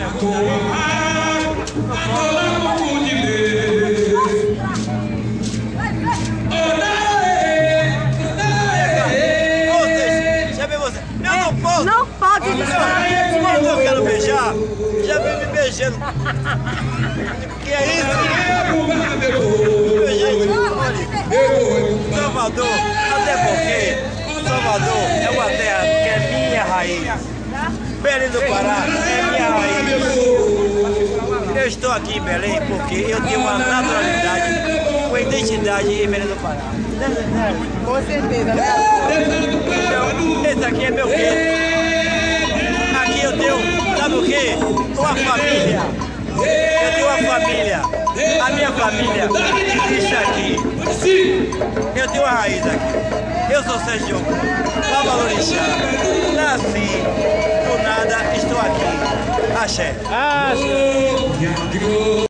Não pode disparar. Quando eu quero beijar, já vem me beijando. Que é isso? Meu gente, olha, Salvador, até porque Salvador é uma terra que é minha raiz. Belém do Pará é minha raiz. Eu estou aqui em Belém porque eu tenho uma naturalidade, uma identidade em Belém do Pará. Com certeza, né? Então, esse aqui é meu gueto. Aqui eu tenho, sabe o quê? Uma família. Eu tenho uma família. A minha família existe aqui. Eu tenho uma raiz aqui. Eu sou Sérgio Diogo, Babalorixá. Nasci, do nada, estou aqui. Axé.